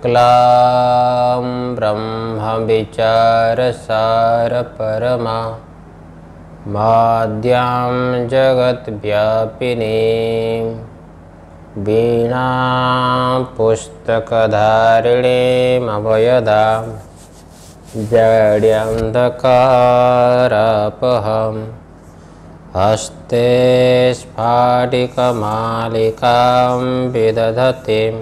शुक्लां ब्रह्मविचारसारपरमा माद्यां जगद्व्यापिनीं वीणापुस्तकधारिणीमभयदां जड्यन्धकारापहं हस्ते स्फाटिकमालिकां विदधतीं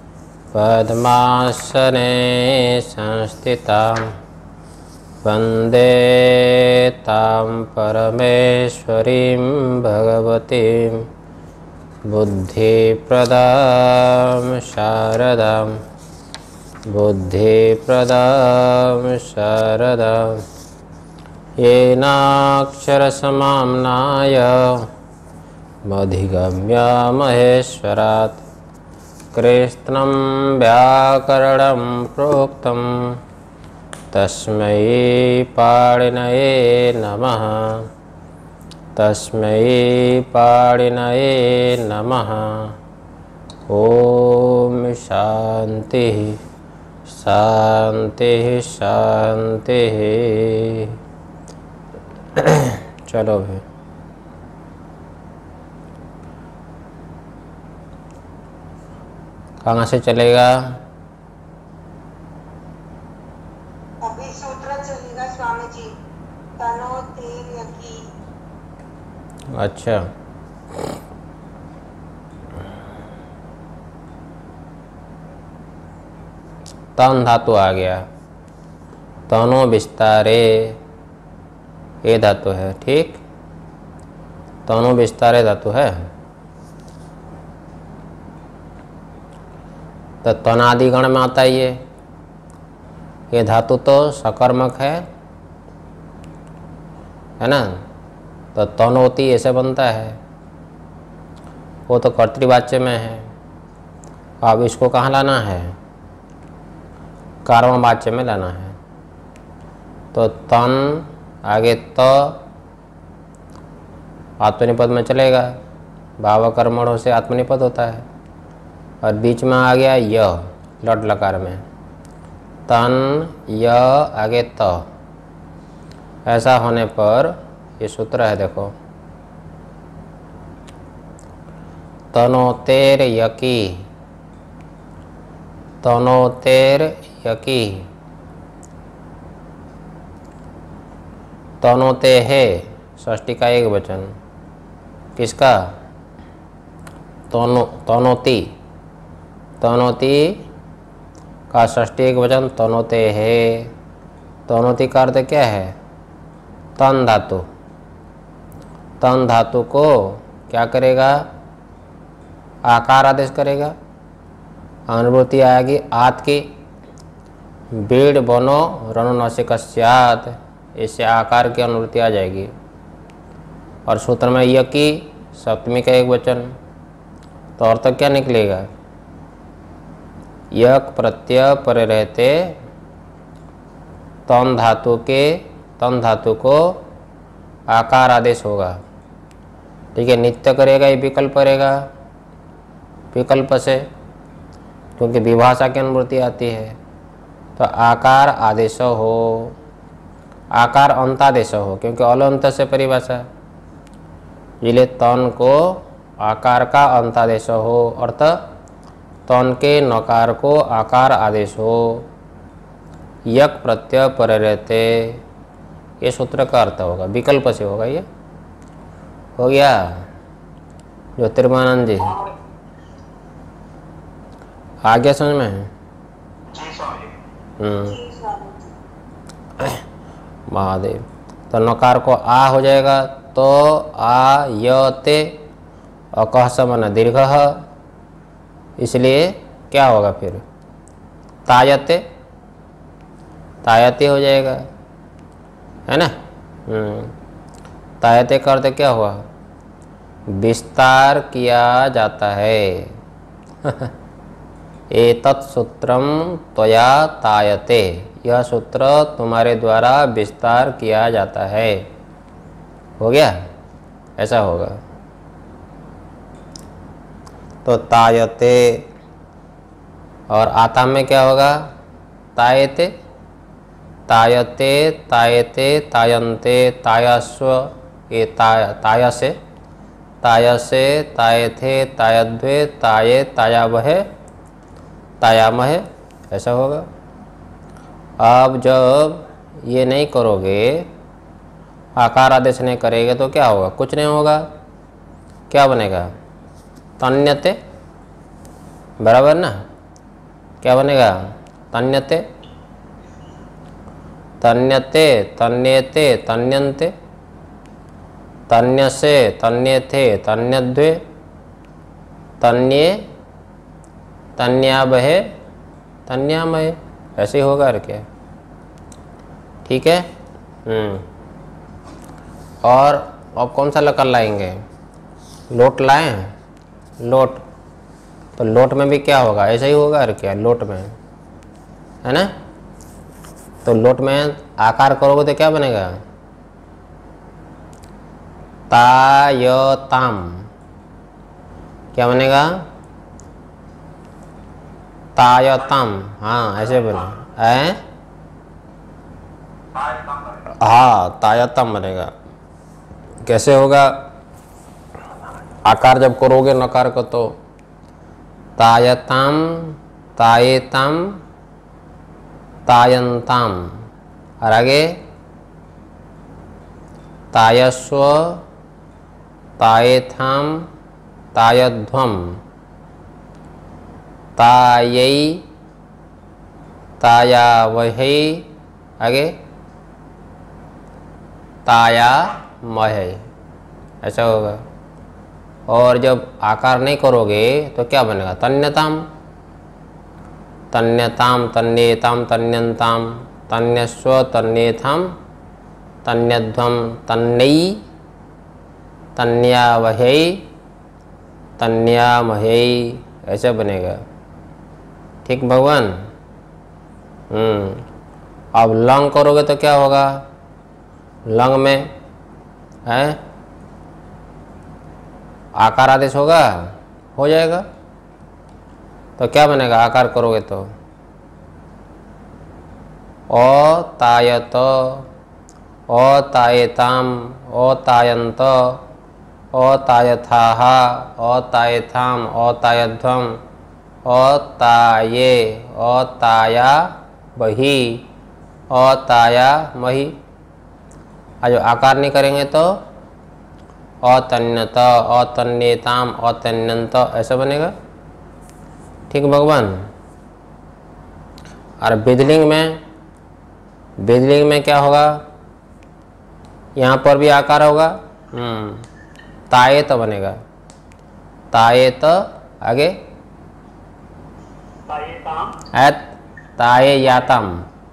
पद्मासने संस्थितां वन्दे तां परमेश्वरीं भगवतीं बुद्धिप्रदां शारदां येनाक्षरसमाम्नाय मधिगम्य महेश्वरात् कृत्स्नं व्याकरणं प्रोक्तं तस्मै पाणिनये नमः। तस्मै पाणिनये नमः। ओम शांति शांति शांति। चलो भाई, कहाँ से चलेगा? अभी सूत्र चलेगा स्वामी जी। तनो तेल यकी। अच्छा, तन धातु आ गया। तनो विस्तारे ये धातु है, ठीक। तनो विस्तारे धातु है। तो तनादिगण में आता ये धातु तो सकर्मक है ना। तो तनोति ऐसे बनता है, वो तो कर्तृवाच्य में है। अब इसको कहाँ लाना है? कर्मवाच्य में लाना है। तो तन आगे तो आत्मनिपद में चलेगा, भाव कर्मणों से आत्मनिपद होता है। और बीच में आ गया य, लट लकार में तन य आगे त। ऐसा होने पर ये सूत्र है, देखो। तनोतेर यकी, तनोतेर यकी। तनोते है षष्ठी का एक वचन, किसका? तनोति। तनोति का षष्ठी एक वचन तनोते है। तनोति का अर्थ क्या है? तन धातु। तन धातु को क्या करेगा? आकार आदेश करेगा। अनुभूति आएगी आत की। बीड़ बनो रणो नसिकस्यात्, इससे आकार की अनुभूति आ जाएगी। और सूत्र में यकी सप्तमी का एक वचन, तो अर्थ क्या निकलेगा? यक प्रत्यय परे रहते तन धातु को आकार आदेश होगा, ठीक है। नित्य करेगा, ये विकल्प करेगा, विकल्प से, क्योंकि विभाषा की अनुभूति आती है। तो आकार आदेश हो, आकार अंतादेश हो, क्योंकि अलंत से परिभाषा, इसलिए तन को आकार का अंतादेश हो, अर्थ तन के नकार को आकार आदेश हो। यक प्रत्यय परे रहते, ये सूत्र का अर्थ होगा, विकल्प से होगा। ये हो गया ज्योतिर्मानंद जी, आ गया समझ में? महादेव। तो नकार को आ हो जाएगा, तो आ य ते, अकह समन दीर्घ, इसलिए क्या होगा फिर? तायते, तायते हो जाएगा, है ना। तायते का अर्थ क्या हुआ? विस्तार किया जाता है। एतत् सूत्रम त्वया तायते, यह सूत्र तुम्हारे द्वारा विस्तार किया जाता है। हो गया, ऐसा होगा। तो तायते और आताम में क्या होगा? तायते, तायते, तायते, तायन्ते, तायस्व, ये तायसे, तायसे, तायथे, तायद्वे, ताये, तायावहे, तायामहे, ऐसा होगा। अब जब ये नहीं करोगे, आकार आदेश नहीं करेंगे तो क्या होगा? कुछ नहीं होगा। क्या बनेगा? तन्यते, बराबर ना? क्या बनेगा? तन्यते, तन्यते, तन्येते, तन्यन्ते, तन्यसे, तन्येथे, तन्यद्वे, तन्ये, तन्यावहे, तन्यामहे, ऐसे ही होगा। और क्या? ठीक है। और अब कौन सा लकार लाएंगे? लोट लाएं? लोट, तो लोट में भी क्या होगा? ऐसा ही होगा। और क्या? लोट में, है ना? तो लोट में आकार करोगे तो क्या बनेगा? तायताम, क्या बनेगा? तायताम, हाँ ऐसे बने, हाँ तायताम बनेगा। कैसे होगा? आकार जब करोगे नकार को तो तायताम, तायेताम, तायन्ताम, और आगे तायस्व, तायेथाम, तायध्वम, तायै, तायावहै, आगे तायामहे, ऐसा होगा। और जब आकार नहीं करोगे तो क्या बनेगा? तन्यताम, तन्यताम, तन्येताम, तन्यन्ताम, तन्यस्व, तन्येथाम, तन्यध्वम, तन्नै, तन्यावहै, तन्यामहै, ऐसा बनेगा। ठीक भगवान। अब लंग करोगे तो क्या होगा? लंग में है आकार आदेश होगा, हो जाएगा। तो क्या बनेगा? आकार करोगे तो अतायत, अतायताम, अतायन्त, अतायथाः, अतायथाम, अतायध्वम, अताये, अतायावहि, अतायामहि। जो आकार नहीं करेंगे तो अतन्यत, अतन्येताम, अतन्यन्त, ऐसा बनेगा। ठीक भगवान। और बिदलिंग में क्या होगा? यहाँ पर भी आकार होगा। तायेत बनेगा, तायेत, आगे तायेयाताम,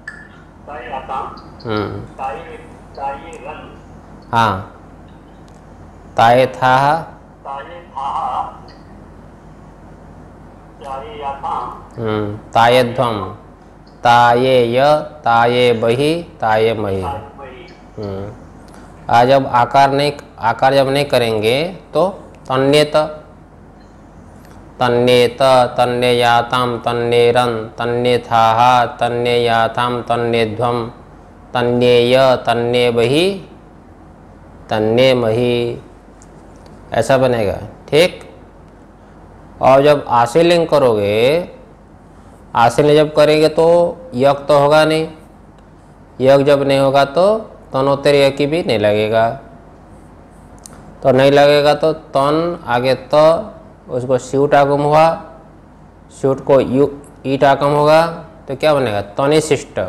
हाँ तायेथाः, तायध्वम, तायेय, तायेबहि, तायेमहि। जब आकार जब नहीं करेंगे तो तन्येत, तन्येत, तन्येयाताम, तन्येरन, तन्येथाः, तन्येयाताम, तन्येध्वम, तन्येय, तन्येबहि, तन्येमहि, ऐसा बनेगा। ठीक। और जब आशीलिंग करोगे, आशीलिंग जब करेंगे तो यक तो होगा नहीं, यक जब नहीं होगा तो तनोत्तर यकी भी नहीं लगेगा। तो नहीं लगेगा तो तन, आगे तो उसको स्यूट आगम हुआ, स्यूट को ईट आगम होगा, तो क्या बनेगा? तनिशिष्ट,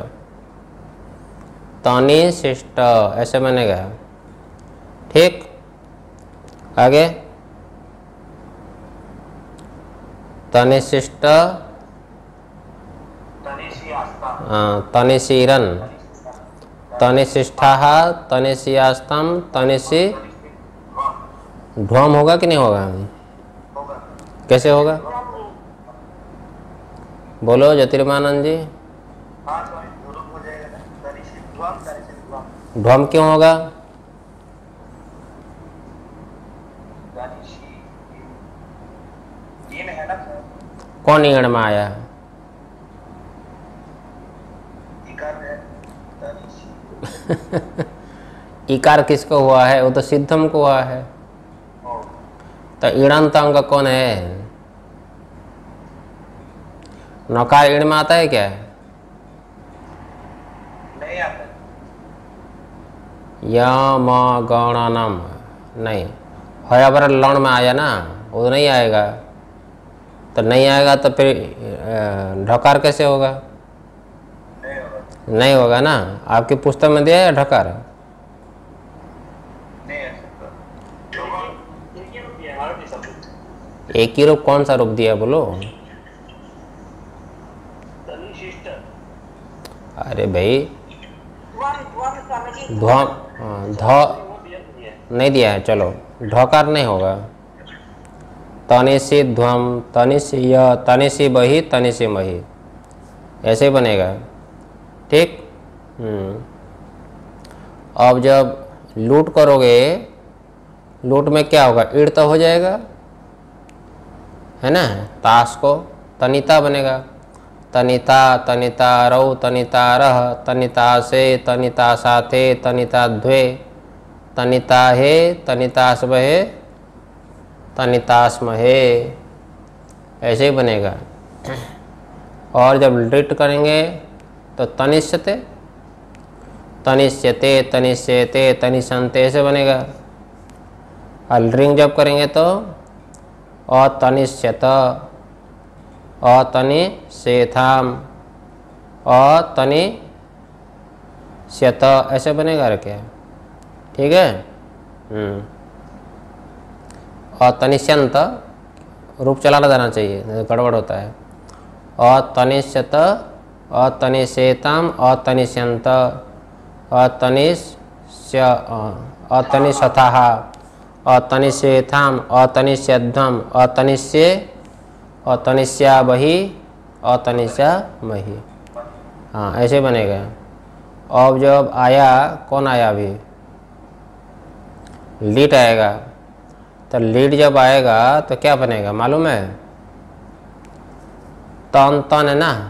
तनिशिष्ट, ऐसे बनेगा। ठीक। आगे तनिशिष्ट, तनिशीरन, तनिशिष्ठाः, तनिशियास्ताम, तनिशी ध्वम होगा कि नहीं होगा? कैसे होगा? बोलो ज्योतिर्मानंद जी। ध्वम क्यों होगा? कौन ईण में आया? इकार किसको हुआ है? वो तो सिद्धम को हुआ है। तो ईणांत अंग कौन है? नकार ईण में आता है क्या? नहीं आता। यम गणनम नहीं, हया पर लण में आया ना, वो नहीं आएगा। तो नहीं आएगा तो फिर ढकार कैसे होगा? नहीं होगा ना। आपकी पुस्तक में दिया है ढकार? एक ही रूप कौन सा रूप दिया बोलो? अरे भाई ध्वम ध नहीं दिया है, चलो ढकार नहीं होगा। तनिषि ध्वम, तनिषि य, तनिषि बही, तनिषि मही, ऐसे बनेगा। ठीक। अब जब लूट करोगे, लूट में क्या होगा? ईड़ तो हो जाएगा, है ना। ताश को तनिता बनेगा। तनिता, तनिता रौ, तनिता रह, तनिता से, तनिता साथे, तनिता द्वे, तनिता हे, तनितास बहे, तनितास्महे, ऐसे ही बनेगा। और जब लिट करेंगे तो तनिष्यते, तनिष्यते, तनिष्यते, तनिषन्ते, ऐसे बनेगा। और रिंग जब करेंगे तो अतनिष्यत, अतनिषेथाम, अतनिष्यत, ऐसे बनेगा। क्या ठीक है? अतनिष्यंत रूप चलाना देना चाहिए, गड़बड़ होता है। अतनिष्यत, अतनिषेताम, अतनिष्यंत, अतनिष्य, अतनिषथाः, अतनिषेथाम, अतनिष्यध्वम, अतनिष्ये, अतनिष्याबहि, अतनिष्यामहि। हाँ, ऐसे बनेगा। अब जब आया, कौन आया? अभी लीट आएगा। तो लीड जब आएगा तो क्या बनेगा मालूम है? तन, तन है ना,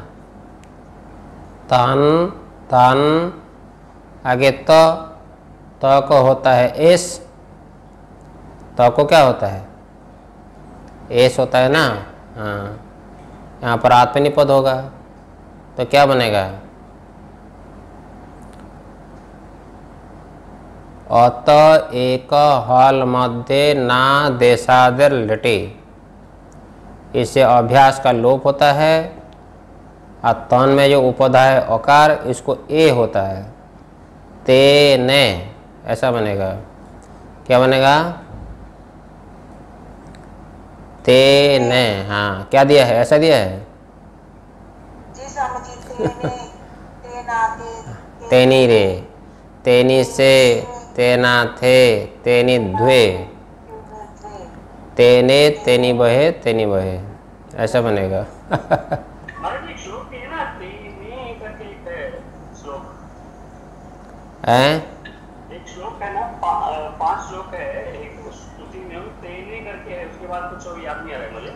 तन, तन, आगे तो को होता है एस, तो को क्या होता है? एस होता है ना। हाँ, यहाँ पर आत्मनिपद होगा तो क्या बनेगा? अत एक हल मध्य ना देशादिर लिटी, इससे अभ्यास का लोप होता है। और तन में जो उपधा है अकार, इसको ए होता है। ते ने, ऐसा बनेगा। क्या बनेगा? ते ने। हाँ, क्या दिया है? ऐसा दिया है। तेनी रे, तेनी से, तेना थे, तेनी द्वे, तेने, तेनी बहे, तेनी बहे, ऐसा बनेगा। हैं? एक श्लोक है ना, 5 श्लोक है, एक स्तुति में तेने करके है, उसके बाद कुछ और याद नहीं आ रहा है मुझे।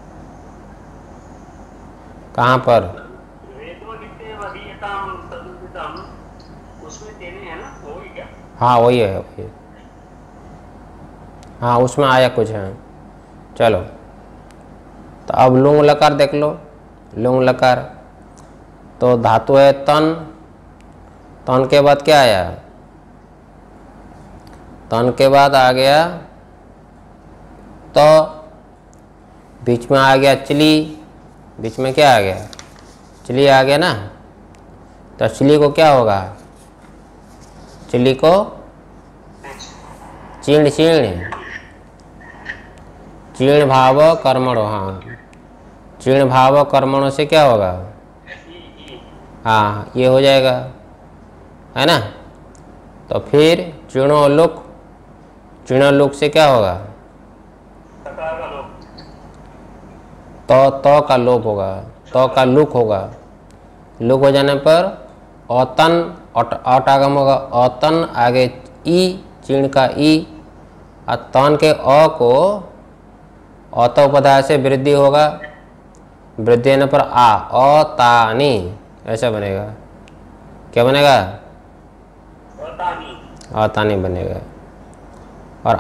कहाँ पर? उसमें तेने है ना, वही क्या? हाँ वही है, वही। हाँ, उसमें आया कुछ है। चलो, तो अब लुंग लकार देख लो। लुंग लकार तो धातु है तन, तन के बाद क्या आया? तन के बाद आ गया तो, बीच में आ गया चली, बीच में क्या आ गया? चली आ गया ना। तो चली को क्या होगा? चली को चीर्ण, चीर्ण, चीर्ण भाव कर्मणो। हाँ, चीर्ण भाव कर्मणों से क्या होगा? हाँ, ये हो जाएगा, है ना। तो फिर चीर्णोल्लुक, चीर्णोल्लुक से क्या होगा? तो का लोप होगा, तो का लुक होगा। लुक हो जाने पर औतन, अट आगम होगा। औतन आगे ई, चीर्ण का ई, और तन के अ को औत उपधाय से वृद्धि होगा। वृद्धि होने पर आ, अतानी, ऐसा बनेगा। क्या बनेगा? अतानी। अतानी बनेगा। और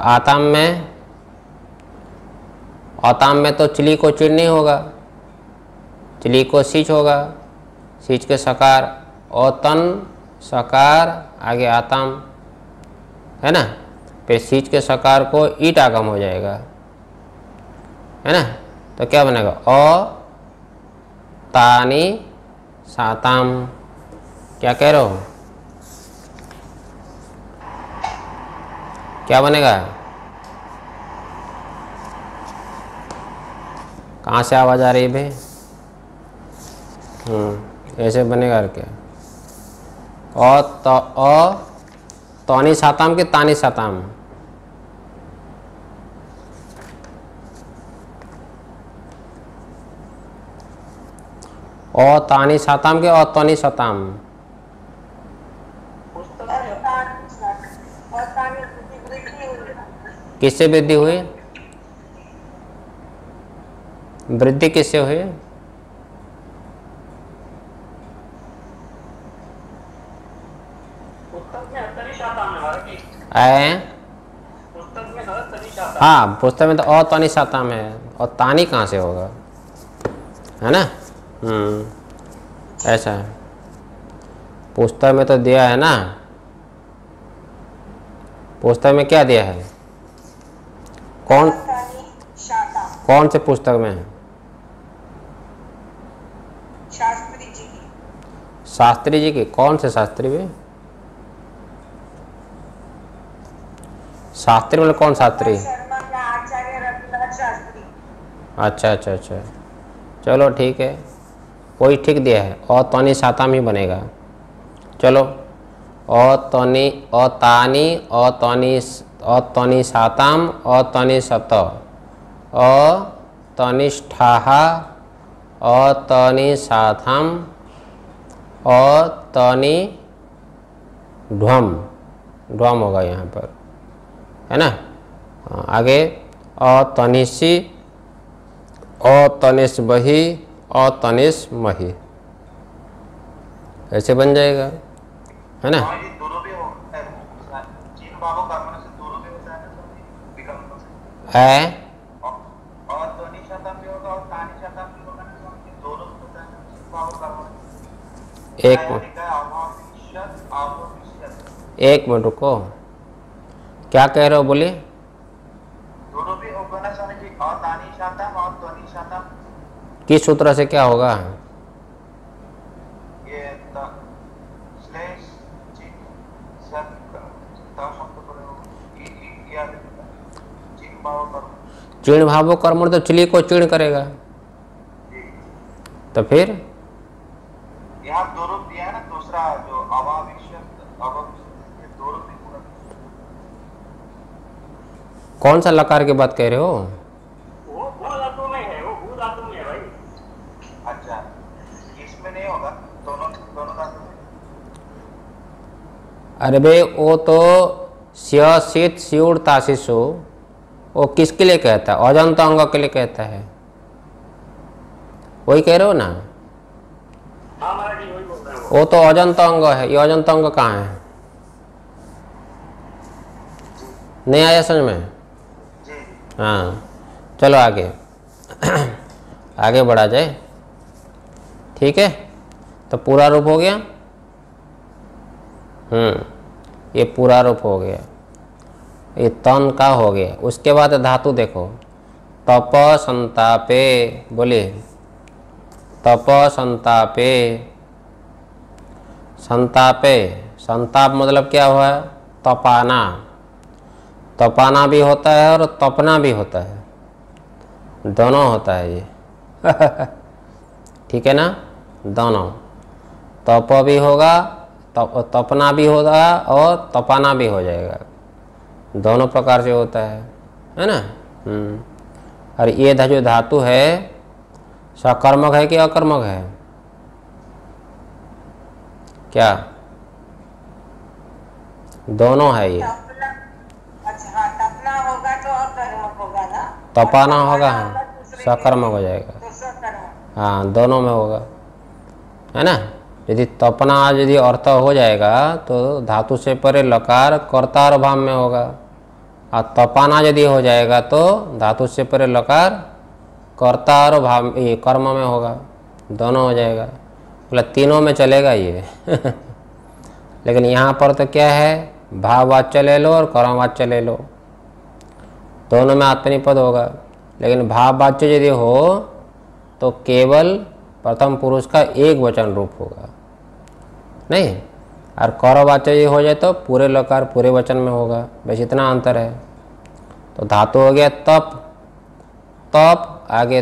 आताम में तो चिली को चिड़ नहीं होगा, चिली को सीच होगा, सीच के सकार, औतन सकार आगे आताम है ना, फिर सीच के सकार को ईट आगम हो जाएगा, है ना, तो क्या बनेगा अ तानी साताम। क्या कह रहे हो, क्या बनेगा, कहाँ से आवाज़ आ रही है भाई? ऐसे बनेगा क्या, तौनी साताम के तानी साताम? ओ तानी साताम के और तौनी साताम? किससे वृद्धि हुई, वृद्धि किससे हुई? हाँ, पुस्तक में तो अ तनी साताम है, और तानी कहाँ से होगा, है ना। ऐसा है, पुस्तक में तो दिया है ना, पुस्तक में क्या दिया है, कौन से पुस्तक में है? शास्त्री जी की। शास्त्री जी की, कौन से शास्त्री भी? शास्त्री मतलब कौन शास्त्री? आचार्य रविदास शास्त्री। अच्छा अच्छा अच्छा, चलो ठीक है, वही ठीक दिया है, और तौनी साताम ही बनेगा। चलो अतनी अतानी अतनी साताम अतनी सत अतनिष्ठाः अतनि साथम अतनि ढ्वम, ढ्वम होगा यहाँ पर, है ना। आगे अतनिषि अतनिष बही अतनिष मही, ऐसे बन जाएगा, है ना। है एक मिनट रुको, क्या कह रहे हो बोलिए। किस सूत्र से क्या होगा, चीर्ण भावो कर्म, तो चिली को चीर्ण करेगा, तो फिर यहाँ दो रूप दिया है ना, दूसरा जो कौन सा लकार की बात कह रहे हो? वो धातु में है, वो भू धातु में है भाई। अच्छा, इसमें नहीं होगा, दोनों धातु में। अरे भाई वो तो स्य शीत स्यूर ताशिशु, वो किसके लिए कहता है, अजंत अंग के लिए कहता है, वही कह रहे हो ना। हाँ महाराज जी, वही बोल रहे हैं वो तो अजंत अंग है, ये अजंत अंग कहाँ है, नहीं आया समझ में। हाँ चलो आगे आगे बढ़ा जाए, ठीक है। तो पूरा रूप हो गया, ये पूरा रूप हो गया, ये तन का हो गया। उसके बाद धातु देखो, तप संतापे, बोलिए तप संतापे, संतापे, संताप मतलब क्या हुआ, तपाना, तपाना भी होता है और तपना भी होता है, दोनों होता है ये ठीक है ना, दोनों, तप भी होगा, तपना भी होगा और तपाना भी हो जाएगा, दोनों प्रकार से होता है ना। और ये जो धातु है सकर्मक है कि अकर्मक है, क्या, दोनों है ये। अच्छा, तपना होगा तो अकर्मक होगा ना, तपाना होगा, हाँ सकर्मक हो जाएगा, तो सकर्मक। हाँ दोनों में होगा, है ना। यदि तपना यदि अर्थ हो जाएगा तो धातु से परे लकार कर्तार भाव में होगा, और तपाना यदि हो जाएगा तो धातु से परे लकार कर्ता और भाव कर्म में होगा, दोनों हो जाएगा। मतलब तीनों में चलेगा ये लेकिन यहाँ पर तो क्या है, भाववाच्य ले लो और कर्मवाच्य ले लो, दोनों में आत्मनिपद होगा। लेकिन भाववाच्य यदि हो तो केवल प्रथम पुरुष का एक वचन रूप होगा, नहीं, और कर्मवाच्य यदि हो जाए तो पूरे लकार पूरे वचन में होगा। बस इतना अंतर है। तो धातु हो गया तप, तप आगे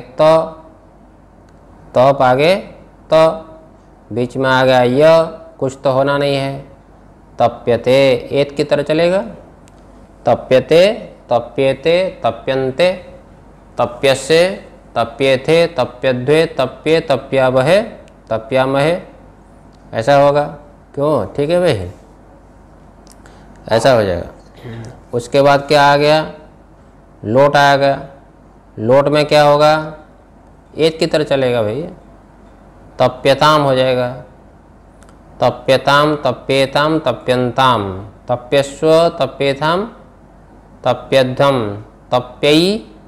तप आगे बीच में आ गया य, कुछ तो होना नहीं है। तप्यते एत की तरह चलेगा, तप्यते तप्येते तप्यन्ते तप्यसे तप्येथे तप्यध्वे तप्ये तप्यावहे तप्यामहे, ऐसा होगा। क्यों? ठीक है भाई, ऐसा हो जाएगा। उसके बाद क्या आ गया, लोट आ गया। लोट में क्या होगा, एक की तरह चलेगा भाई, तप्यताम हो जाएगा। तप्यताम तप्येताम तप्यन्ताम तप्यस्व तप्येताम तप्यध्वम तप्यई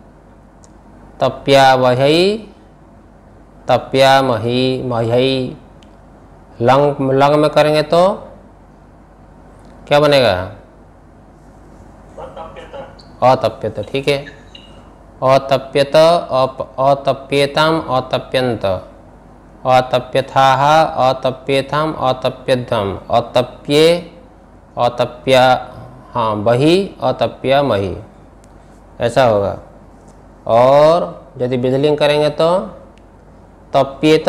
तप्यावहै तप्यामहि मह्यै। लंग में करेंगे तो क्या बनेगा, अतप्यत, ठीक है। अतप्यत अतप्येताम अतप्यन्त अतप्यथाः अतप्येताम अतप्यध्वम अतप्ये अतप्या, हाँ बही अतप्यामहि, ऐसा होगा। और यदि विधिलिंग करेंगे तो तप्येत,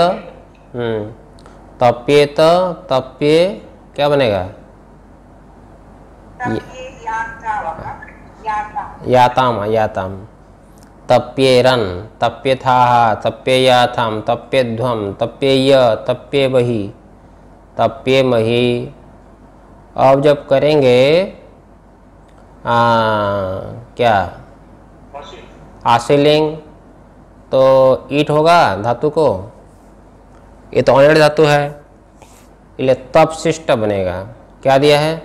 तप्येत तप्ये क्या बनेगा, याताम याताम। तप्येरन तप्यथाः तप्येयाथाम तप्यध्वम तप्येय तप्येवहि तप्येमहि। अब जब करेंगे क्या आशीलिंग तो ईट होगा धातु को, ये तो ऑनरेडी धातु है, इसलिए तपशिष्ट बनेगा। क्या दिया है,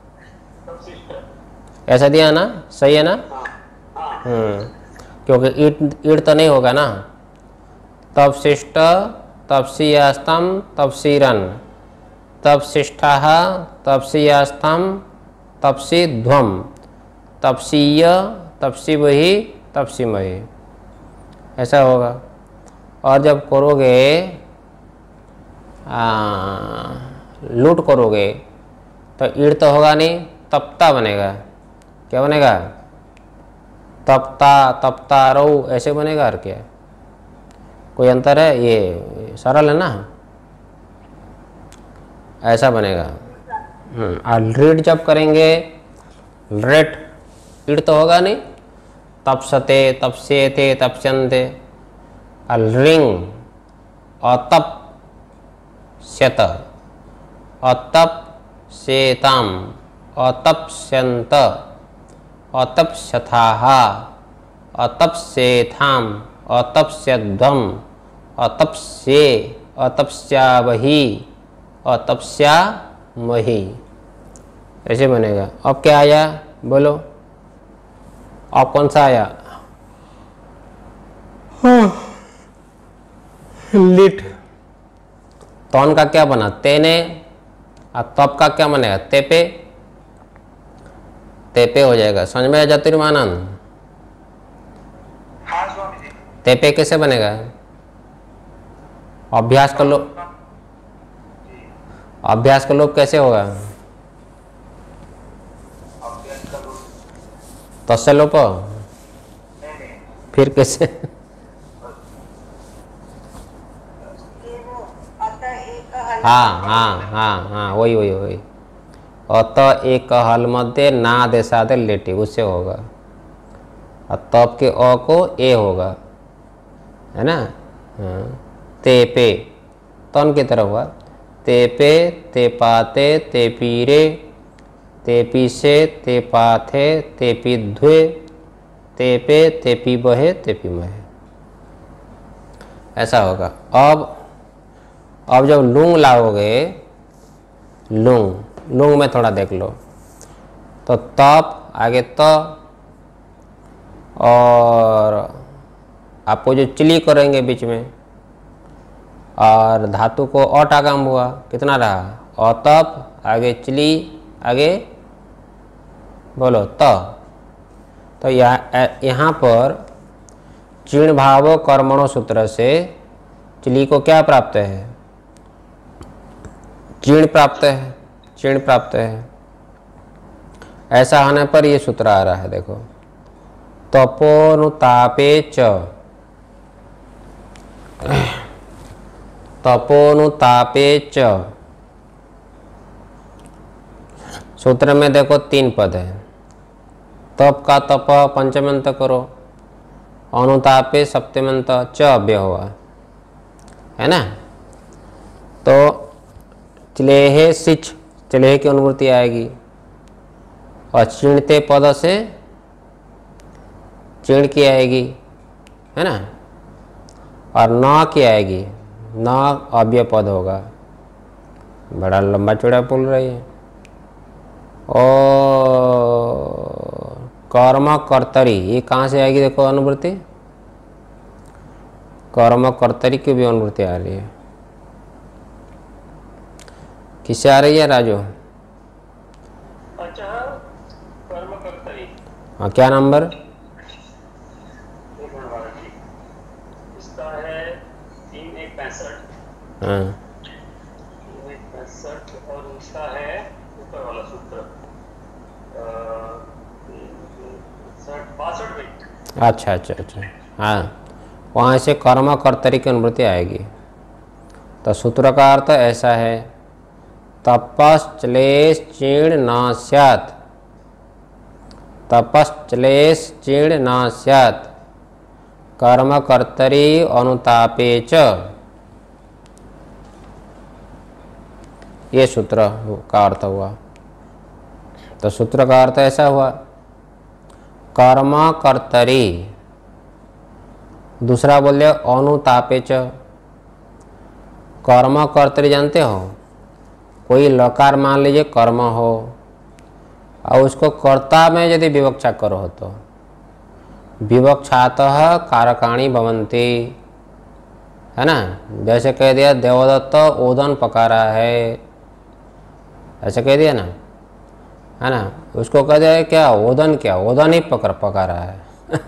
ऐसा दिया ना, सही है ना। क्योंकि ईट तो नहीं होगा ना। तपशिष्ट तपसीयास्तम तपसीरन तपशिष्टाः तपसीयास्तम तपसीध्वम तपसीय तपसीवहि तपसीमहि, ऐसा होगा। और जब करोगे लूट करोगे तो ईट तो होगा नहीं, तपता बनेगा। क्या बनेगा, तपता तपतारौ, ऐसे बनेगा। और क्या कोई अंतर है, ये सरल है ना, ऐसा बनेगा। और रीड जब करेंगे, रेट ईट तो होगा नहीं, तपसते तपस्येते तपस्यन्ते। रिंग अतप्स्यत अतप्स्येताम अतप्स्यन्त अतप्स्यथाः अतप्स्येथाम अतप्स्यध्वम अतप्स्ये अतप्स्यावहि अतप्स्यामहि, ऐसे बनेगा। अब क्या आया बोलो, अब कौन सा आया, लिट। तौन का क्या बना, तेने। और तप का क्या बनेगा, तेपे, तेपे हो जाएगा। समझ में आ जाती मानंद, हाँ स्वामी जी। तेपे कैसे बनेगा, अभ्यास कर लो, अभ्यास का लोप कैसे होगा, तस्य लोप, फिर कैसे, हाँ हाँ हाँ हाँ वही वही वही। अत एक हल मध्य ना देशादे लेटी, उससे होगा। और तब के अ को ए होगा, है ना। हाँ, तेपे तन की तरह हुआ, तेपे तेपाते तेपीरे तेपीसे तेपाथे तेपीध्वे तेपे तेपीबहे तेपीमहे, ऐसा होगा। अब अब जब लुंग लाओगे, लुंग में थोड़ा देख लो, तो तप आगे और आपको जो चिली करेंगे बीच में, और धातु को अट आगम हुआ, कितना रहा, अतप आगे चिली आगे बोलो तो यहाँ पर चीण भावो कर्मणो सूत्र से चिली को क्या प्राप्त है, चीण प्राप्त है। ऐसा होने पर ये सूत्र आ रहा है, देखो तपोनुतापे च सूत्र में देखो 3 पद है, तप का तप पंचमंत करो, अनुतापे सप्तमंत च अव्यय हुआ है ना। तो चलेहे सिच, चलेहे की अनुवृत्ति आएगी, और चीणते पद से चीण की आएगी, है ना, और न की आएगी, न अव्यय पद होगा। बड़ा लंबा चौड़ा बोल रही है। और कर्म कर्तरी, ये कहाँ से आएगी, देखो अनुवृत्ति, कर्म कर्तरी की भी अनुवृत्ति आ रही है। किससे आ रही है राजू? अच्छा, कर्म कर्तरी। हाँ, क्या नंबर? इसका है 3165। हाँ 3165, और इसका है ऊपर वाला सूत्र 62 में। अच्छा, हाँ, वहाँ से कर्म कर्तरी की अनुवृत्ति आएगी। तो सूत्र का अर्थ ऐसा है, तपश्चलेश चीण न स्यात्, तपश्चलेश चीण न स्यात्, कर्म कर्तरी अनुतापे च। ये सूत्र का अर्थ हुआ। तो सूत्र का अर्थ ऐसा हुआ, कर्म कर्तरी, दूसरा बोले अनुतापे च। कर्म कर्तरी जानते हो, कोई लकार मान लीजिए कर्म हो, और उसको कर्ता में यदि विवक्षा करो तो विवक्षातः कारकाणी भवन्ति, है ना। जैसे कह दिया देवदत्त ओदन पका रहा है, ऐसे कह दिया ना, है ना। उसको कह दिया क्या ओदन, क्या ओदन ही पका रहा है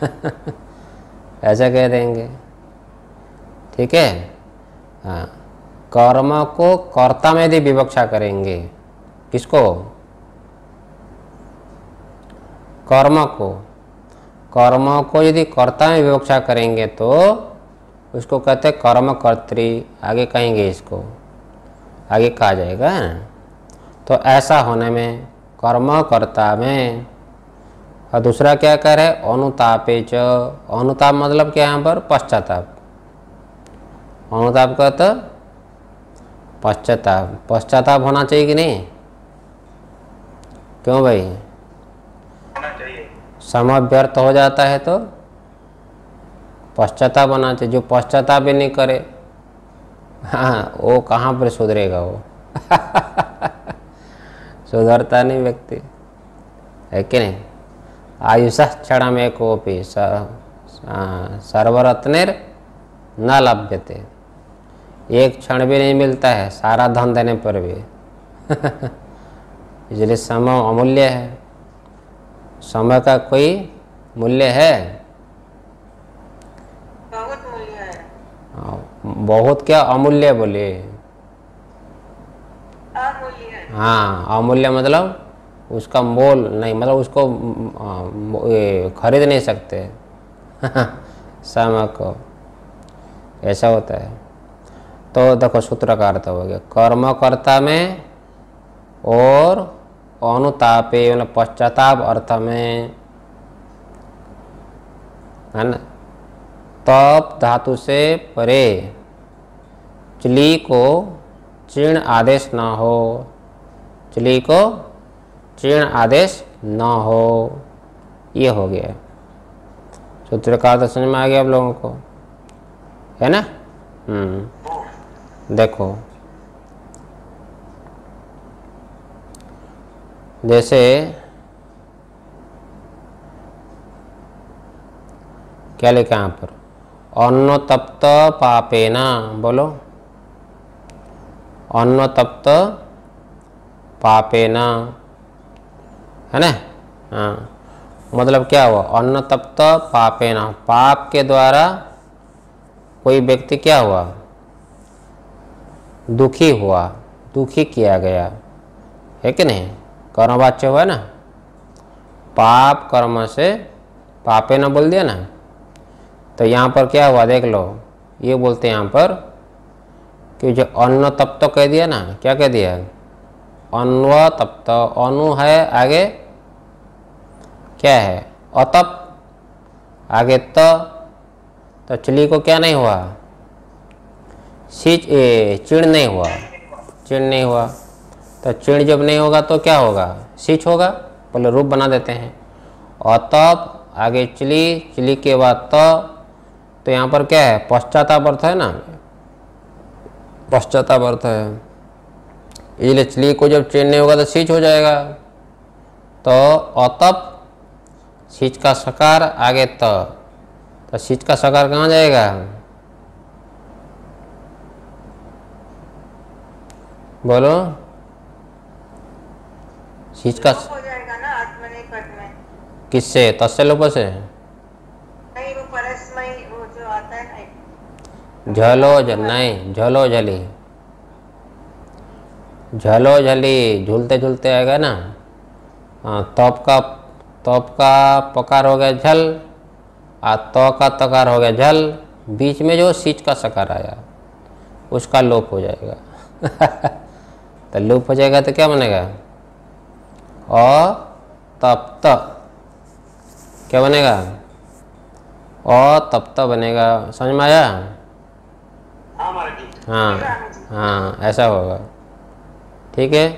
ऐसा कह देंगे, ठीक है। हाँ, कर्म को कर्ता में यदि विवक्षा करेंगे, किसको, कर्म को यदि कर्ता में विवक्षा करेंगे तो उसको कहते हैं कर्म कर्तरी। आगे कहेंगे, इसको आगे कहा जाएगा। तो ऐसा होने में कर्म कर्ता में, और दूसरा क्या कह रहे, अनुतापे च। अनुताप मतलब क्या, यहाँ पर पश्चाताप। अनुताप का तो पश्चाताप होना चाहिए कि नहीं, क्यों भाई? होना चाहिए। समय व्यर्थ हो जाता है तो पश्चाताप होना चाहिए। जो पश्चाताप भी नहीं करे, हाँ, वो कहाँ पर सुधरेगा वो सुधरता नहीं व्यक्ति, है कि नहीं। आयुषः क्षणम एकोपि सर्वरत्नेर न लभ्यते, एक क्षण भी नहीं मिलता है सारा धन देने पर भी इसलिए समय अमूल्य है। समय का कोई मूल्य है, बहुत मूल्य है। बहुत क्या, अमूल्य बोले। अमूल्य है। हाँ, अमूल्य मतलब उसका मोल नहीं, मतलब उसको खरीद नहीं सकते समय को, ऐसा होता है। तो देखो सूत्र का अर्थ हो गया, कर्म कर्ता में और अनुतापे मतलब पश्चाताप अर्थ में, है ना। तप धातु से परे चली को चीर्ण आदेश न हो, चली को चीर्ण आदेश न हो, ये हो गया। सूत्र का अर्थ समझ में आ गया आप लोगों को, है ना। देखो जैसे क्या लिखा यहाँ पर, अन्नतप्त पापेना, बोलो अन्नतप्त पापेना, है ना। हाँ, मतलब क्या हुआ, अन्नतप्त पापेना, पाप के द्वारा कोई व्यक्ति क्या हुआ, दुखी हुआ, दुखी किया गया, है कि नहीं, कर्मवाच्य हुआ ना, पाप कर्म से पापे न बोल दिया ना। तो यहाँ पर क्या हुआ देख लो, ये बोलते हैं यहाँ पर कि जो अन्न तप्त कह दिया ना, क्या कह दिया, अन्व तप्त, अनु है आगे क्या है, अतप, आगे तो चली को क्या नहीं हुआ, चिड़ नहीं हुआ, चिड़ नहीं हुआ। तो चिड़ जब नहीं होगा तो क्या होगा, सिच होगा, पहले रूप बना देते हैं, अतप आगे चली, चली के बाद तो यहाँ पर क्या है, पश्चाताप अर्थ है ना, पश्चाताप अर्थ है, इसलिए चली को जब चिड़ नहीं होगा तो सिच हो जाएगा। तो अतप, सिच का सकार आगे तो सिच का सकार कहाँ जाएगा, बोलो, सिच का हो जाएगा ना आत्मनेपद में, किससे, तस्य लोप से, नहीं वो परस्मय वो जो आता है ना, झलो नहीं, झलो झली, झलो झली, झूलते झूलते आएगा ना। हाँ, तप का पकार हो गया झल, तो का तकार हो गया झल, बीच में जो सिच का सकार आया उसका लोप हो जाएगा। तो लोप हो जाएगा तो क्या बनेगा, अतप्त, क्या बनेगा, अतप्त बनेगा, समझ में आया। हाँ महाराज जी। हाँ हाँ, ऐसा होगा, ठीक है।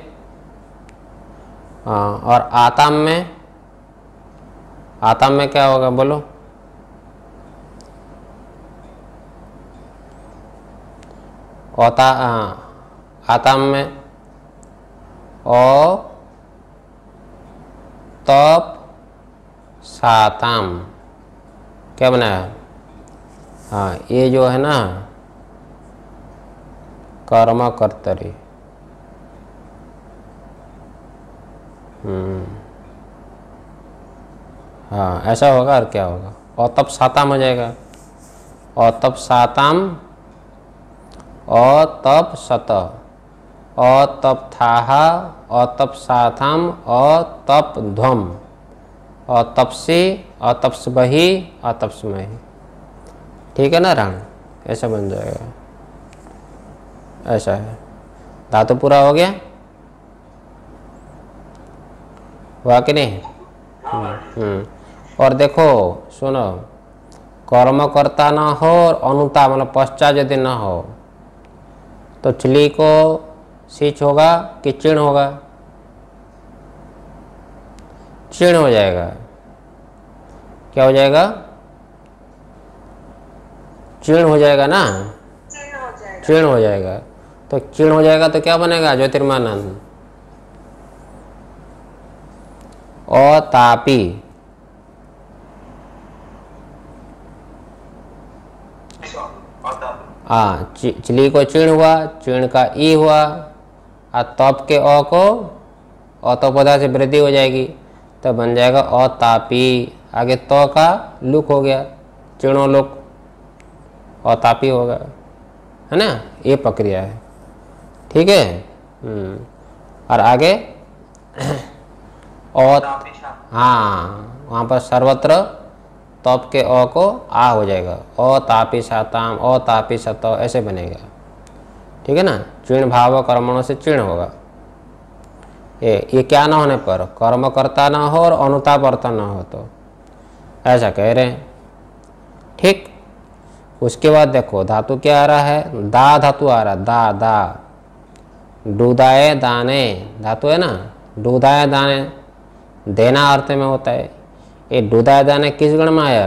हाँ, और आताम में, आताम में क्या होगा बोलो, आताम में ओ तप साताम, क्या बनाया, हाँ ये जो है ना कर्म कर्तरी, हाँ ऐसा होगा, और क्या होगा, और तप साताम हो जाएगा, और तप साताम, और तप सत, और तप थाहा, और तप साथाम, और तप ध्वम, और तपसी, और तपस्बही, और तपस्मही, ठीक है ना राण, ऐसा बन जाएगा, ऐसा है। धातु पूरा हो गया, हुआ कि नहीं। और देखो सुनो, कर्म कर्ता ना हो और अनुता मतलब पश्चात यदि ना हो तो चली को सिच होगा कि चिण होगा, चिण हो जाएगा, क्या हो जाएगा, चिण हो जाएगा ना, चिण हो जाएगा। तो चिण हो जाएगा तो क्या बनेगा, ज्योतिर्मानंद, अतापी, चिली को चिण हुआ, चिण का ई हुआ, तप के अ को अतोपदा से वृद्धि हो जाएगी, तो बन जाएगा अतापी, आगे तो का लुक हो गया, चिणो लुक, अतापी होगा, है ना, ये प्रक्रिया है, ठीक है। और आगे हाँ, वहाँ पर सर्वत्र तप के अ को आ हो जाएगा, अतापी साताम, अतापी सत, ऐसे बनेगा, ठीक है ना। चिण भाव कर्मणों से चिण होगा, ये क्या ना होने पर, कर्म करता ना हो और अनुताप अर्थ ना हो, तो ऐसा कह रहे हैं, ठीक। उसके बाद देखो धातु क्या आ रहा है, दा धातु आ रहा है, दा दा, डूदाए दाने धातु है ना, डूदाए दाने देना अर्थ में होता है। ये डूदाए दाने किस गण में आया,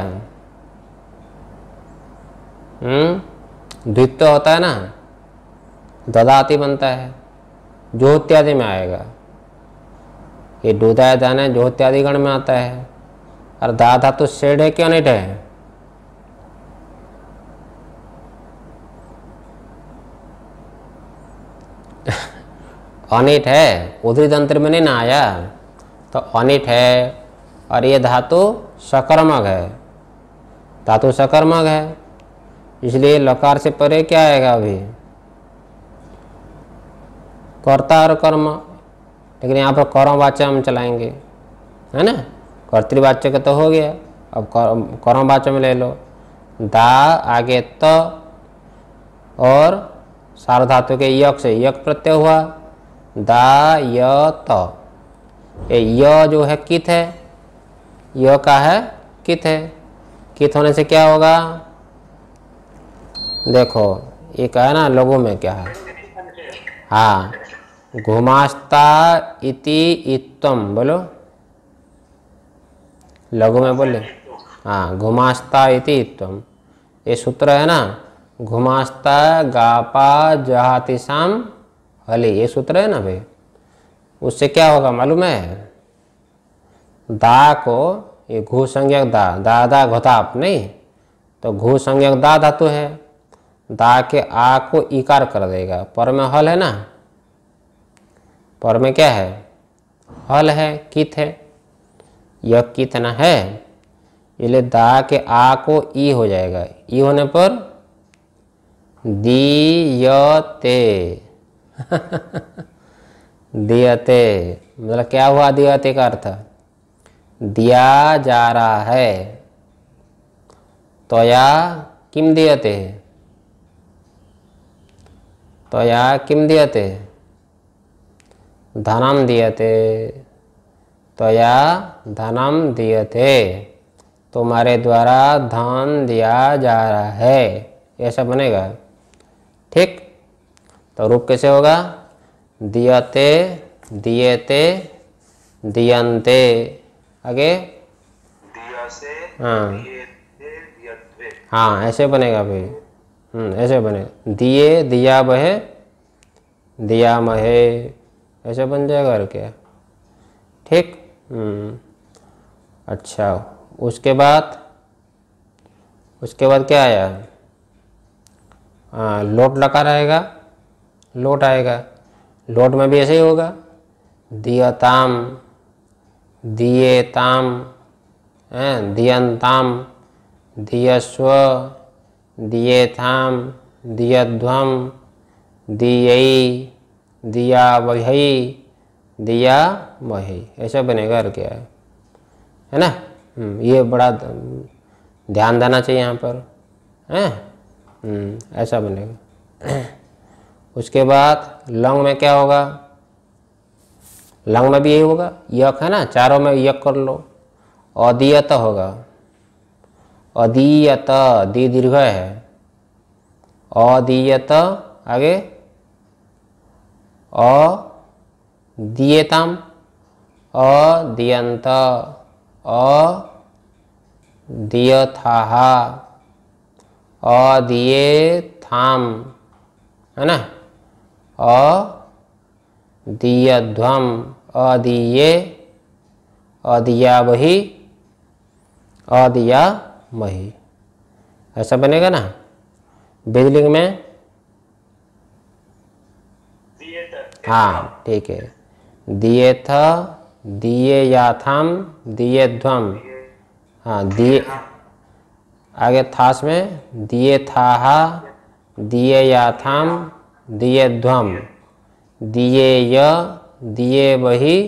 द्वित्व होता है ना, ददाती बनता है, जो इत्यादि में आएगा, ये डूदा दाने जो इत्यादि गण में आता है। और दा धातु शेड है कि अनिट है? अनिट है, उधरी तंत्र में नहीं ना आया, तो अनिट है। और ये धातु सकर्मक है, धातु सकर्मक है, इसलिए लकार से परे क्या आएगा अभी? कर्ता और कर्म। लेकिन यहाँ पर कर्मवाच्य हम चलाएंगे, है ना। कर्तृवाच्य का तो हो गया, अब कर्मवाच्य में ले लो। दा आगे त और सार्वधातु के यक से यक प्रत्यय हुआ, दा य त। ये य जो है कित है, य का है कित है। कित होने से क्या होगा? देखो ये क्या है ना, लघु में क्या है? हाँ, घुमास्ता इति इत्तम, बोलो लघु में बोले। हाँ, घुमास्ता इति इत्तम, ये सूत्र है ना। घुमास्ता गापा जहाति शाम हली, ये सूत्र है ना भाई। उससे क्या होगा मालूम है? दा को ये घू संज्ञक दा, दादा घोताप नहीं, तो घू संज्ञक दा धातु है, दा के आ को इकार कर देगा। पर में हल है ना, पर में क्या है? हल है, कित है, यह कित ना है, इसलिए दा के आ को ई हो जाएगा। ई होने पर दियते दियते, मतलब क्या हुआ? दियते का अर्थ दिया जा रहा है। त्वया किम दियते, त्वया किम दियते, धनम दियते, त्वया धनम दियते, तुम्हारे द्वारा धन दिया जा रहा है, ऐसा बनेगा। ठीक, तो रूप कैसे होगा? दियते, दियते, दियंते। आगे दिया से हाँ दियते, दियत्वे। हाँ, ऐसे बनेगा भाई। ऐसे बनेगा, दिए दिया बहे दिया महे, ऐसे बन जाएगा और क्या। ठीक। अच्छा, उसके बाद क्या आया? लोट लकार आएगा, लोट आएगा। लोट में भी ऐसे ही होगा, दियताम, दियेताम, दियंताम, दियस्व, दियेथाम, दियध्वम, दियई, दिया वही, दिया वही, ऐसा बनेगा और क्या है ना। ये बड़ा ध्यान देना चाहिए यहाँ पर, है। ऐसा बनेगा। उसके बाद लंग में क्या होगा? लंग में भी यही होगा, यक है ना, चारों में यक कर लो। अदीयत होगा, अदीयत, दी दीर्घ है, अदीयत। आगे अदीयताम, अदीयंत, अदीयथाः, अदीयेथाम, है ना। अदीयध्वम, अदीये, अदीयावहि, अदीयामहि, ऐसा बनेगा ना। बिजलिंग में हाँ ठीक है, दियेथ, दियेयाथाम, दियेध्वम। हाँ, दिए आगे थास में दियेथाः, दियेयाथाम, दियेध्वम, दियेय, दियेवहि,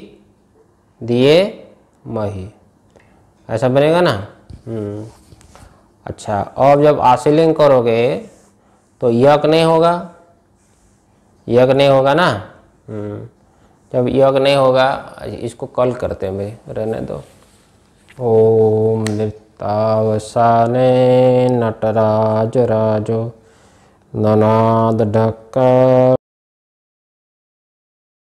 दियेमहि, ऐसा बनेगा ना। अच्छा, अब जब आशीलिंग करोगे तो यक नहीं होगा, यक नहीं होगा ना। जब यक नहीं होगा, इसको कल करते हैं भाई, रहने दो। ओम नृत्तावसाने नटराज राजो ननाद ढक्का।